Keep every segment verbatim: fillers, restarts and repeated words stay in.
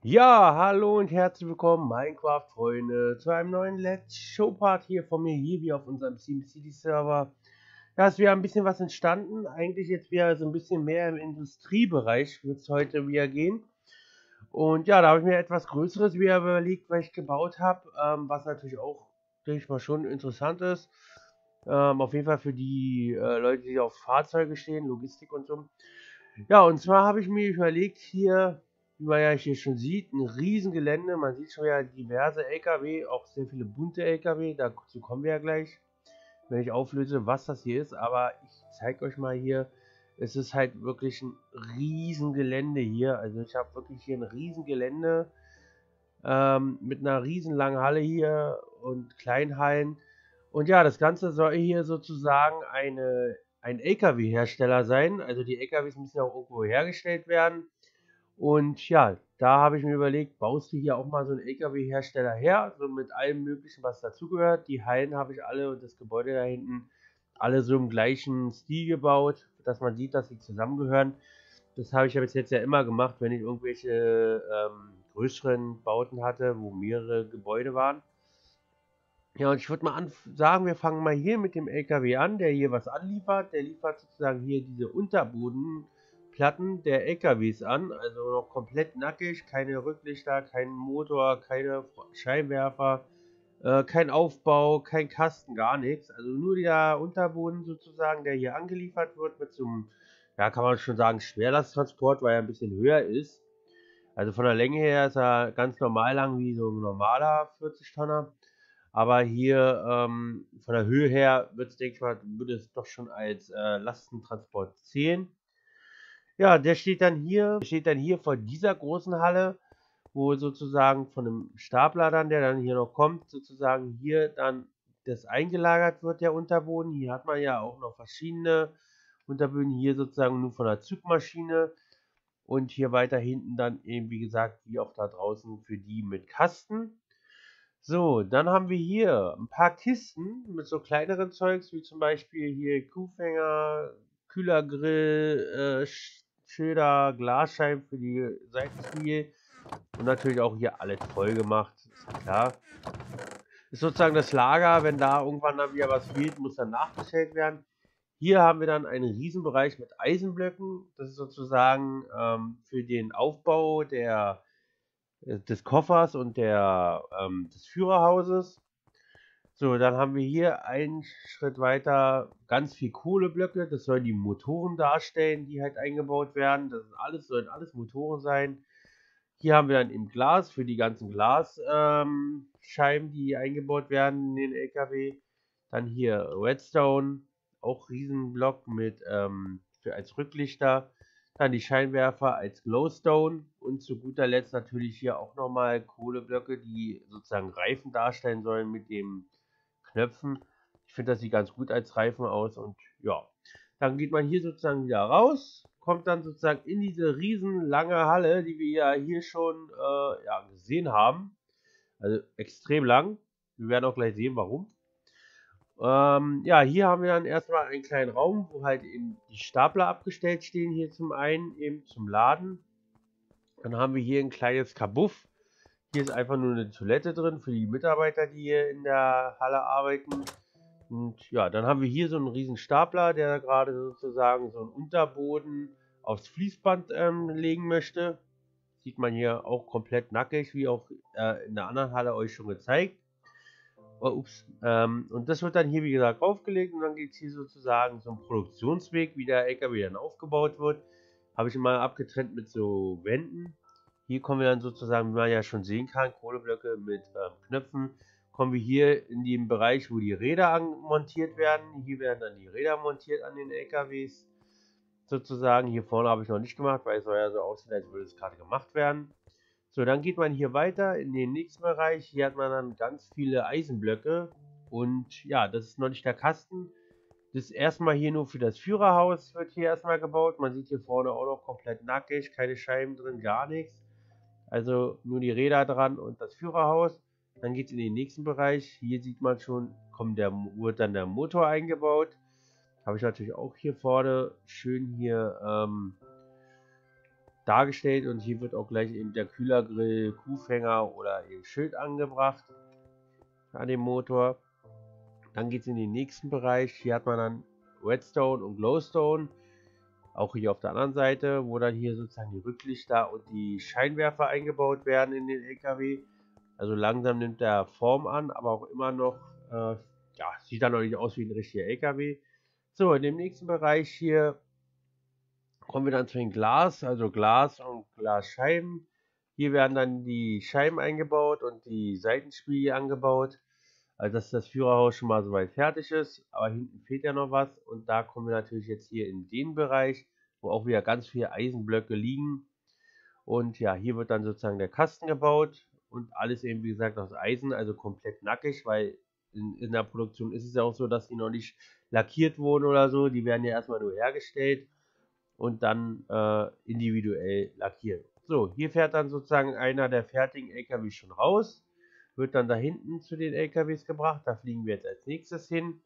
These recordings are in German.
Ja, hallo und herzlich willkommen, Minecraft-Freunde, zu einem neuen Let's Show-Part hier von mir, hier wie auf unserem SimCity-Server. Ja, ist wieder ein bisschen was entstanden. Eigentlich jetzt wieder so ein bisschen mehr im Industriebereich wird es heute wieder gehen. Und ja, da habe ich mir etwas Größeres wieder überlegt, was ich gebaut habe, ähm, was natürlich auch, denke ich mal, schon interessant ist. Ähm, auf jeden Fall für die äh, Leute, die auf Fahrzeuge stehen, Logistik und so. Ja, und zwar habe ich mir überlegt, hier, wie man ja hier schon sieht, ein Riesengelände. Man sieht schon ja diverse L K W, auch sehr viele bunte L K W. Dazu kommen wir ja gleich, wenn ich auflöse, was das hier ist. Aber ich zeige euch mal hier, es ist halt wirklich ein Riesengelände hier. Also ich habe wirklich hier ein Riesengelände ähm, mit einer riesenlangen Halle hier und Kleinhallen. Und ja, das Ganze soll hier sozusagen eine, ein L K W-Hersteller sein. Also die L K Ws müssen ja auch irgendwo hergestellt werden. Und ja, da habe ich mir überlegt, baust du hier auch mal so einen L K W-Hersteller her, so mit allem möglichen, was dazugehört. Die Hallen habe ich alle und das Gebäude da hinten alle so im gleichen Stil gebaut, dass man sieht, dass sie zusammengehören. Das habe ich ja bis jetzt ja immer gemacht, wenn ich irgendwelche ähm, größeren Bauten hatte, wo mehrere Gebäude waren. Ja, und ich würde mal sagen, wir fangen mal hier mit dem L K W an, der hier was anliefert. Der liefert sozusagen hier diese Unterbodenplatten der L K Ws an, also noch komplett nackig, keine Rücklichter, kein Motor, keine Scheinwerfer, äh, kein Aufbau, kein Kasten, gar nichts. Also nur der Unterboden sozusagen, der hier angeliefert wird mit so einem, ja, kann man schon sagen, Schwerlasttransport, weil er ein bisschen höher ist. Also von der Länge her ist er ganz normal lang wie so ein normaler vierzig Tonner. Aber hier ähm, von der Höhe her wird es, denke ich mal, würde es doch schon als äh, Lastentransport zählen. Ja, der steht dann hier, der steht dann hier vor dieser großen Halle, wo sozusagen von einem Stapler dann, der dann hier noch kommt, sozusagen hier dann das eingelagert wird, der Unterboden. Hier hat man ja auch noch verschiedene Unterböden, hier sozusagen nur von der Zugmaschine und hier weiter hinten dann eben, wie gesagt, wie auch da draußen für die mit Kasten. So, dann haben wir hier ein paar Kisten mit so kleineren Zeugs, wie zum Beispiel hier Kuhfänger, Kühlergrill, äh, Schilder, Glasscheiben für die Seitenspiegel und natürlich auch hier alles voll gemacht, ist klar. Ist sozusagen das Lager, wenn da irgendwann dann wieder was fehlt, muss dann nachgestellt werden. Hier haben wir dann einen Riesenbereich mit Eisenblöcken, das ist sozusagen ähm, für den Aufbau der des Koffers und der, ähm, des Führerhauses. So, dann haben wir hier einen Schritt weiter ganz viel Kohleblöcke. Das sollen die Motoren darstellen, die halt eingebaut werden. Das ist alles, sollen alles Motoren sein. Hier haben wir dann im Glas für die ganzen Glasscheiben, ähm, die eingebaut werden in den L K W. Dann hier Redstone, auch Riesenblock mit ähm, für als Rücklichter. Dann die Scheinwerfer als Glowstone und zu guter Letzt natürlich hier auch nochmal Kohleblöcke, die sozusagen Reifen darstellen sollen mit den Knöpfen. Ich finde, das sieht ganz gut als Reifen aus und ja. Dann geht man hier sozusagen wieder raus, kommt dann sozusagen in diese riesen lange Halle, die wir ja hier schon äh, ja, gesehen haben. Also extrem lang. Wir werden auch gleich sehen, warum. Ähm, ja, hier haben wir dann erstmal einen kleinen Raum, wo halt eben die Stapler abgestellt stehen. Hier zum einen eben zum Laden. Dann haben wir hier ein kleines Kabuff. Hier ist einfach nur eine Toilette drin für die Mitarbeiter, die hier in der Halle arbeiten. Und ja, dann haben wir hier so einen riesen Stapler, der gerade sozusagen so einen Unterboden aufs Fließband ähm, legen möchte. Sieht man hier auch komplett nackig, wie auch äh, in der anderen Halle euch schon gezeigt. Oh, ups. Ähm, und das wird dann hier, wie gesagt, aufgelegt und dann geht es hier sozusagen zum Produktionsweg, wie der L K W dann aufgebaut wird. Habe ich mal abgetrennt mit so Wänden. Hier kommen wir dann sozusagen, wie man ja schon sehen kann, Kohleblöcke mit ähm, Knöpfen. Kommen wir hier in den Bereich, wo die Räder montiert werden. Hier werden dann die Räder montiert an den L K Ws. Sozusagen, hier vorne habe ich noch nicht gemacht, weil es soll ja so aussehen, als würde es gerade gemacht werden. So, dann geht man hier weiter in den nächsten Bereich. Hier hat man dann ganz viele Eisenblöcke. Und ja, das ist noch nicht der Kasten. Das ist erstmal hier nur für das Führerhaus wird hier erstmal gebaut. Man sieht hier vorne auch noch komplett nackig, keine Scheiben drin, gar nichts. Also nur die Räder dran und das Führerhaus. Dann geht es in den nächsten Bereich. Hier sieht man schon, kommt der, wird dann der Motor eingebaut. Habe ich natürlich auch hier vorne schön hier ähm, dargestellt und hier wird auch gleich eben der Kühlergrill, Kuhfänger oder eben Schild angebracht an dem Motor. Dann geht es in den nächsten Bereich. Hier hat man dann Redstone und Glowstone. Auch hier auf der anderen Seite, wo dann hier sozusagen die Rücklichter und die Scheinwerfer eingebaut werden in den L K W. Also langsam nimmt er Form an, aber auch immer noch, äh, ja, sieht dann noch nicht aus wie ein richtiger L K W. So, in dem nächsten Bereich hier kommen wir dann zu den Glas, also Glas und Glasscheiben. Hier werden dann die Scheiben eingebaut und die Seitenspiegel angebaut. Also dass das Führerhaus schon mal soweit fertig ist, aber hinten fehlt ja noch was und da kommen wir natürlich jetzt hier in den Bereich, wo auch wieder ganz viele Eisenblöcke liegen und ja, hier wird dann sozusagen der Kasten gebaut und alles eben wie gesagt aus Eisen, also komplett nackig, weil in, in der Produktion ist es ja auch so, dass die noch nicht lackiert wurden oder so, die werden ja erstmal nur hergestellt und dann äh, individuell lackiert. So, hier fährt dann sozusagen einer der fertigen L K W schon raus. Wird dann da hinten zu den L K Ws gebracht. Da fliegen wir jetzt als nächstes hin.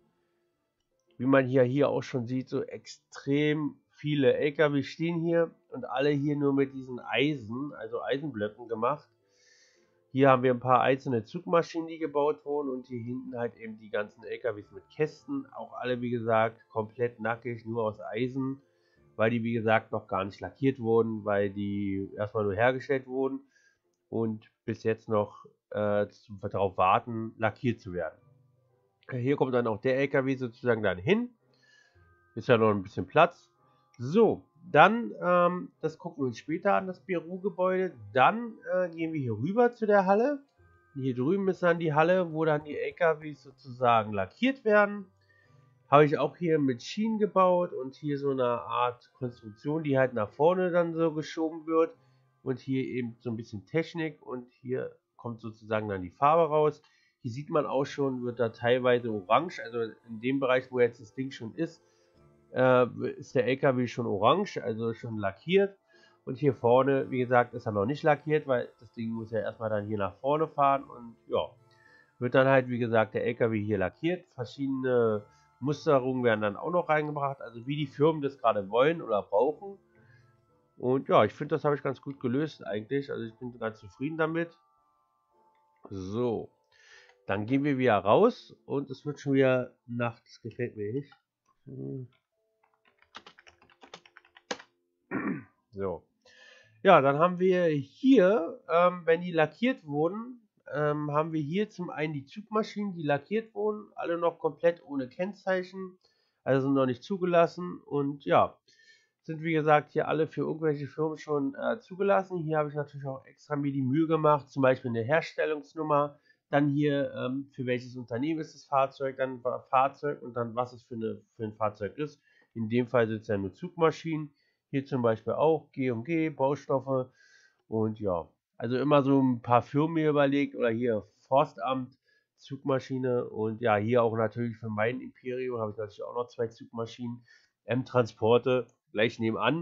Wie man hier, hier auch schon sieht, so extrem viele L K W stehen hier und alle hier nur mit diesen Eisen, also Eisenblöcken gemacht. Hier haben wir ein paar einzelne Zugmaschinen, die gebaut wurden und hier hinten halt eben die ganzen L K Ws mit Kästen. Auch alle, wie gesagt, komplett nackig, nur aus Eisen, weil die, wie gesagt, noch gar nicht lackiert wurden, weil die erstmal nur hergestellt wurden und bis jetzt noch äh, darauf warten, lackiert zu werden. Hier kommt dann auch der L K W sozusagen dann hin. Ist ja noch ein bisschen Platz. So, dann, ähm, das gucken wir uns später an, das Bürogebäude. Dann äh, gehen wir hier rüber zu der Halle. Hier drüben ist dann die Halle, wo dann die L K Ws sozusagen lackiert werden. Habe ich auch hier mit Schienen gebaut und hier so eine Art Konstruktion, die halt nach vorne dann so geschoben wird. Und hier eben so ein bisschen Technik und hier kommt sozusagen dann die Farbe raus. Hier sieht man auch schon, wird da teilweise orange, also in dem Bereich, wo jetzt das Ding schon ist, äh, ist der L K W schon orange, also schon lackiert. Und hier vorne, wie gesagt, ist er noch nicht lackiert, weil das Ding muss ja erstmal dann hier nach vorne fahren und ja, wird dann halt, wie gesagt, der L K W hier lackiert. Verschiedene Musterungen werden dann auch noch reingebracht, also wie die Firmen das gerade wollen oder brauchen. Und ja, ich finde, das habe ich ganz gut gelöst eigentlich. Also ich bin ganz zufrieden damit. So, dann gehen wir wieder raus und es wird schon wieder Nacht. Das gefällt mir nicht. So. Ja, dann haben wir hier, ähm, wenn die lackiert wurden, ähm, haben wir hier zum einen die Zugmaschinen, die lackiert wurden, alle noch komplett ohne Kennzeichen, also sind noch nicht zugelassen und ja, sind wie gesagt hier alle für irgendwelche Firmen schon äh, zugelassen. Hier habe ich natürlich auch extra mir die Mühe gemacht, zum Beispiel eine Herstellungsnummer, dann hier ähm, für welches Unternehmen ist das Fahrzeug, dann Fahrzeug und dann was es für, eine, für ein Fahrzeug ist. In dem Fall sind es ja nur Zugmaschinen. Hier zum Beispiel auch G und G, Baustoffe und ja, also immer so ein paar Firmen mir überlegt oder hier Forstamt, Zugmaschine und ja, hier auch natürlich für mein Imperium habe ich natürlich auch noch zwei Zugmaschinen, M-Transporte gleich nebenan.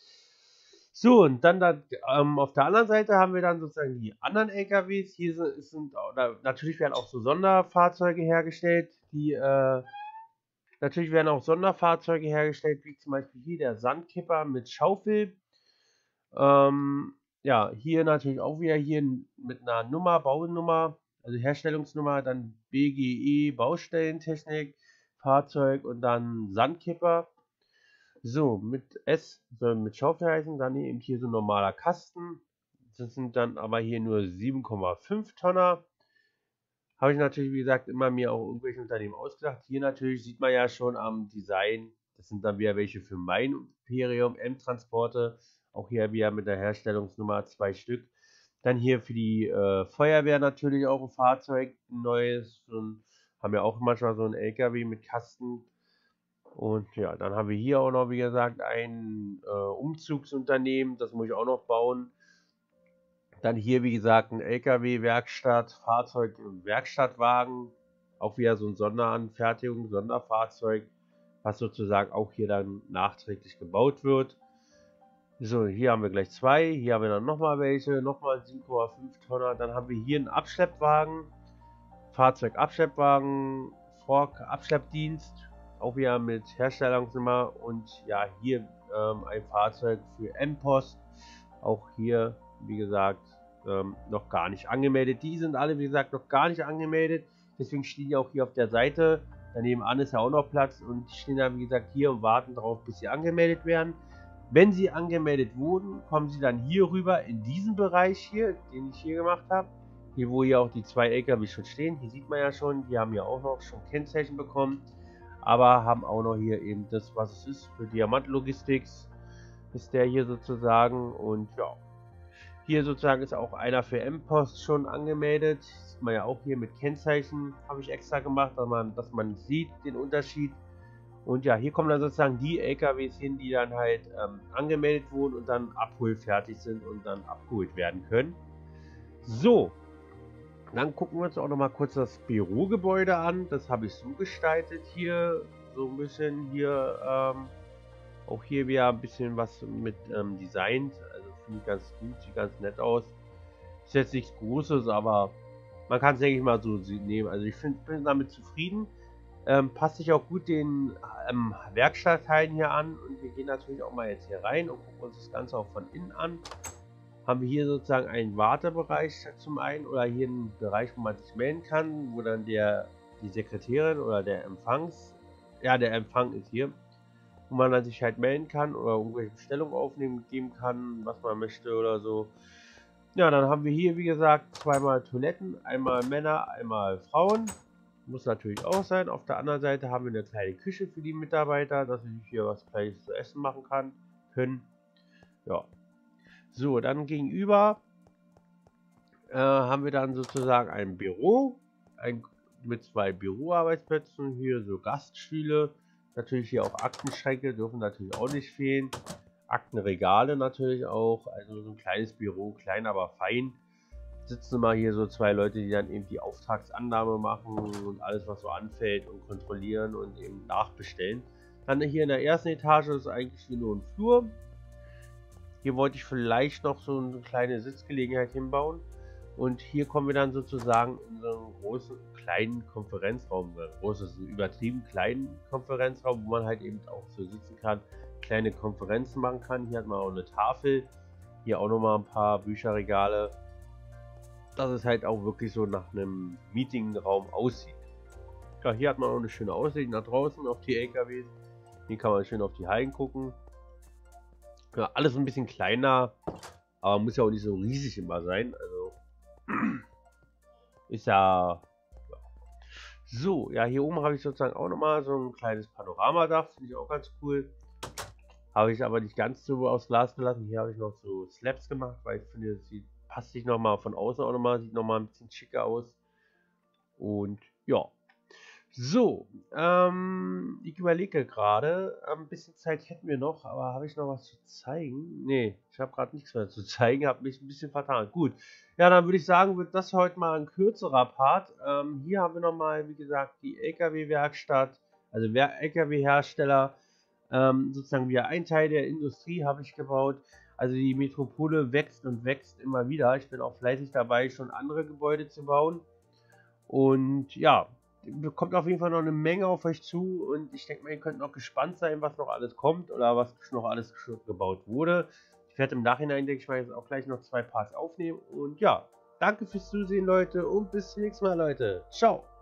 So, und dann da, ähm, auf der anderen Seite haben wir dann sozusagen die anderen L K Ws. Hier sind, sind oder natürlich werden auch so Sonderfahrzeuge hergestellt, die äh, natürlich werden auch Sonderfahrzeuge hergestellt, wie zum Beispiel hier der Sandkipper mit Schaufel. Ähm, ja, hier natürlich auch wieder hier mit einer Nummer, Baunummer, also Herstellungsnummer, dann B G E, Baustellentechnik, Fahrzeug und dann Sandkipper. So, mit S soll mit Schaufel heißen, dann eben hier so ein normaler Kasten. Das sind dann aber hier nur sieben Komma fünf Tonner. Habe ich natürlich, wie gesagt, immer mir auch irgendwelche Unternehmen ausgedacht. Hier natürlich sieht man ja schon am Design, das sind dann wieder welche für mein Imperium, M-Transporte. Auch hier wieder mit der Herstellungsnummer zwei Stück. Dann hier für die äh, Feuerwehr natürlich auch ein Fahrzeug, ein neues. Und haben ja auch manchmal so einen L K W mit Kasten. Und ja, dann haben wir hier auch noch, wie gesagt, ein äh, Umzugsunternehmen, das muss ich auch noch bauen. Dann hier, wie gesagt, ein L K W-Werkstatt, Fahrzeug, Werkstattwagen, auch wieder so ein Sonderanfertigung, Sonderfahrzeug, was sozusagen auch hier dann nachträglich gebaut wird. So, hier haben wir gleich zwei, hier haben wir dann nochmal welche, nochmal sieben Komma fünf Tonner. Dann haben wir hier einen Abschleppwagen, Fahrzeugabschleppwagen, Fork, Abschleppdienst, auch wieder mit Herstellungsnummer und ja, hier ähm, ein Fahrzeug für M-Post. Auch hier, wie gesagt, ähm, noch gar nicht angemeldet. Die sind alle, wie gesagt, noch gar nicht angemeldet. Deswegen stehen die auch hier auf der Seite. Daneben an ist ja auch noch Platz und die stehen dann, wie gesagt, hier und warten darauf, bis sie angemeldet werden. Wenn sie angemeldet wurden, kommen sie dann hier rüber in diesen Bereich hier, den ich hier gemacht habe. Hier, wo hier auch die zwei L K W schon stehen. Hier sieht man ja schon, die haben ja auch noch schon Kennzeichen bekommen. Aber haben auch noch hier eben das, was es ist für Diamant Logistics. Ist der hier sozusagen. Und ja, hier sozusagen ist auch einer für M-Post schon angemeldet. Sieht man ja auch hier mit Kennzeichen. Habe ich extra gemacht, dass man, dass man sieht den Unterschied. Und ja, hier kommen dann sozusagen die L K Ws hin, die dann halt ähm, angemeldet wurden und dann abholfertig sind und dann abgeholt werden können. So, dann gucken wir uns auch noch mal kurz das Bürogebäude an. Das habe ich so gestaltet hier, so ein bisschen hier, ähm, auch hier wieder ein bisschen was mit ähm, designt. Also finde ich ganz gut, sieht ganz nett aus. Ist jetzt nichts Großes, aber man kann es, denke ich mal, so nehmen. Also ich find, bin damit zufrieden. Ähm, passt sich auch gut den ähm, Werkstattteilen hier an. Und wir gehen natürlich auch mal jetzt hier rein und gucken uns das Ganze auch von innen an. Haben wir hier sozusagen einen Wartebereich zum einen oder hier einen Bereich, wo man sich melden kann, wo dann der die Sekretärin oder der Empfangs, ja der Empfang ist hier, wo man dann sich halt melden kann oder irgendwelche Bestellungen aufnehmen, geben kann, was man möchte oder so. Ja, dann haben wir hier, wie gesagt, zweimal Toiletten, einmal Männer, einmal Frauen. Muss natürlich auch sein. Auf der anderen Seite haben wir eine kleine Küche für die Mitarbeiter, dass sie hier was Kleines zu essen machen kann, können. Ja. So, dann gegenüber äh, haben wir dann sozusagen ein Büro ein, mit zwei Büroarbeitsplätzen. Hier so Gaststühle. Natürlich hier auch Aktenschränke, dürfen natürlich auch nicht fehlen. Aktenregale natürlich auch. Also so ein kleines Büro, klein aber fein. Sitzen mal hier so zwei Leute, die dann eben die Auftragsannahme machen und alles, was so anfällt und kontrollieren und eben nachbestellen. Dann hier in der ersten Etage ist eigentlich hier nur ein Flur. Hier wollte ich vielleicht noch so eine kleine Sitzgelegenheit hinbauen. Und hier kommen wir dann sozusagen in so einen großen, kleinen Konferenzraum. Groß ist ein übertrieben kleinen Konferenzraum, wo man halt eben auch so sitzen kann, kleine Konferenzen machen kann. Hier hat man auch eine Tafel. Hier auch nochmal ein paar Bücherregale. Dass es halt auch wirklich so nach einem Meetingraum aussieht. Ja, hier hat man auch eine schöne Aussicht nach draußen auf die L K Ws. Hier kann man schön auf die Hallen gucken. Ja, alles ein bisschen kleiner, aber muss ja auch nicht so riesig immer sein. Also ist ja, ja. So, ja, hier oben habe ich sozusagen auch nochmal so ein kleines Panoramadach. Finde ich auch ganz cool. Habe ich aber nicht ganz so aus Glas gelassen. Hier habe ich noch so Slabs gemacht, weil ich finde, es sieht passt sich noch mal von außen auch noch mal, sieht noch mal ein bisschen schicker aus. Und ja. So, ähm, ich überlege gerade, ein bisschen Zeit hätten wir noch, aber habe ich noch was zu zeigen? Ne, ich habe gerade nichts mehr zu zeigen, habe mich ein bisschen vertan. Gut, ja, dann würde ich sagen, wird das heute mal ein kürzerer Part. Ähm, hier haben wir noch mal, wie gesagt, die L K W-Werkstatt, also L K W-Hersteller, ähm, sozusagen wieder ein Teil der Industrie habe ich gebaut. Also die Metropole wächst und wächst immer wieder. Ich bin auch fleißig dabei, schon andere Gebäude zu bauen. Und ja, kommt auf jeden Fall noch eine Menge auf euch zu. Und ich denke mal, ihr könnt noch gespannt sein, was noch alles kommt oder was noch alles gebaut wurde. Ich werde im Nachhinein, denke ich mal, jetzt auch gleich noch zwei Parts aufnehmen. Und ja, danke fürs Zusehen, Leute. Und bis zum nächsten Mal, Leute. Ciao.